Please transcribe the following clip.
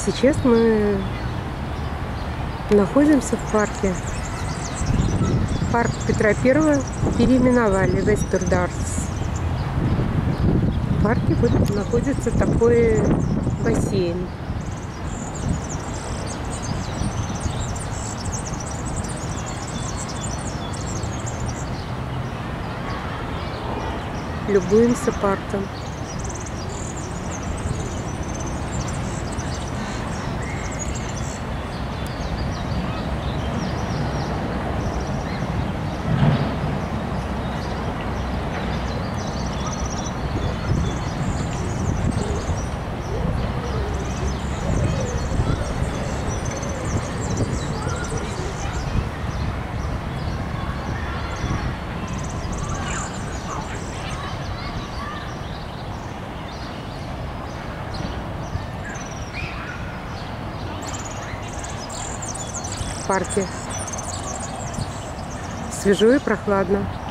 Сейчас мы находимся в парке. Парк Петра Первого переименовали в Веспердарс. В парке вот находится такой бассейн. Любуемся парком. В парке свежо и прохладно.